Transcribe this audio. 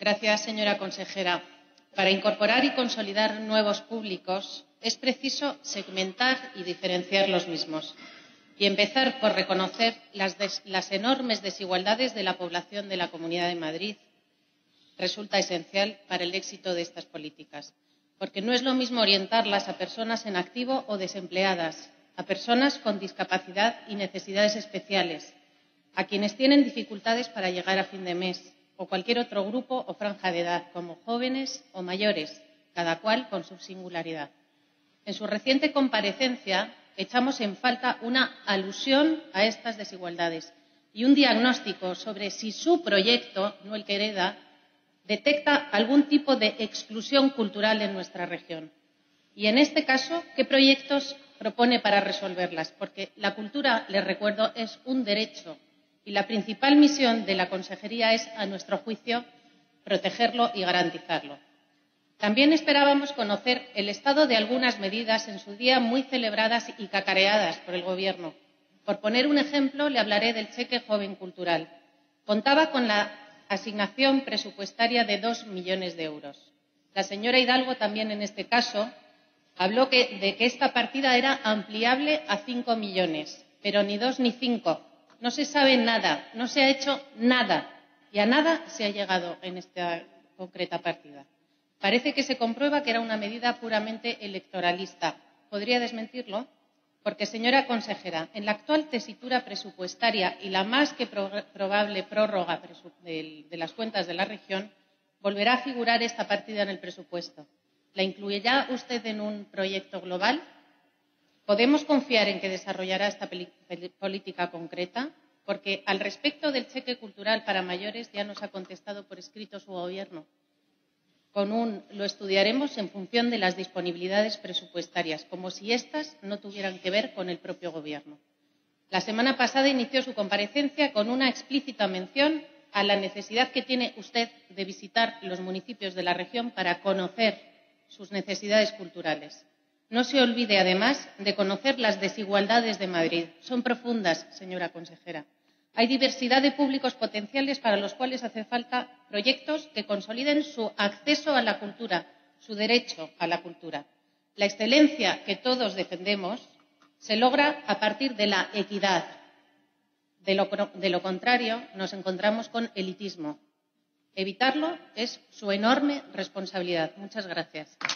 Gracias, señora consejera. Para incorporar y consolidar nuevos públicos es preciso segmentar y diferenciar los mismos y empezar por reconocer las enormes desigualdades de la población de la Comunidad de Madrid. Resulta esencial para el éxito de estas políticas, porque no es lo mismo orientarlas a personas en activo o desempleadas, a personas con discapacidad y necesidades especiales, a quienes tienen dificultades para llegar a fin de mes, o cualquier otro grupo o franja de edad, como jóvenes o mayores, cada cual con su singularidad. En su reciente comparecencia echamos en falta una alusión a estas desigualdades y un diagnóstico sobre si su proyecto, no el que hereda, detecta algún tipo de exclusión cultural en nuestra región. Y en este caso, ¿qué proyectos propone para resolverlas? Porque la cultura, les recuerdo, es un derecho y la principal misión de la consejería es, a nuestro juicio, protegerlo y garantizarlo. También esperábamos conocer el estado de algunas medidas en su día muy celebradas y cacareadas por el Gobierno. Por poner un ejemplo, le hablaré del cheque joven cultural. Contaba con la asignación presupuestaria de 2 millones de euros. La señora Hidalgo también en este caso habló de que esta partida era ampliable a 5 millones, pero ni 2 ni 5. No se sabe nada, no se ha hecho nada y a nada se ha llegado en esta concreta partida. Parece que se comprueba que era una medida puramente electoralista. ¿Podría desmentirlo? Porque, señora consejera, en la actual tesitura presupuestaria y la más que probable prórroga de las cuentas de la región, volverá a figurar esta partida en el presupuesto. ¿La incluirá usted en un proyecto global? ¿Podemos confiar en que desarrollará esta política concreta? Porque al respecto del cheque cultural para mayores ya nos ha contestado por escrito su Gobierno, con lo estudiaremos en función de las disponibilidades presupuestarias, como si éstas no tuvieran que ver con el propio Gobierno. La semana pasada inició su comparecencia con una explícita mención a la necesidad que tiene usted de visitar los municipios de la región para conocer sus necesidades culturales. No se olvide, además, de conocer las desigualdades de Madrid. Son profundas, señora consejera. Hay diversidad de públicos potenciales para los cuales hace falta proyectos que consoliden su acceso a la cultura, su derecho a la cultura. La excelencia que todos defendemos se logra a partir de la equidad. De lo contrario, nos encontramos con elitismo. Evitarlo es su enorme responsabilidad. Muchas gracias.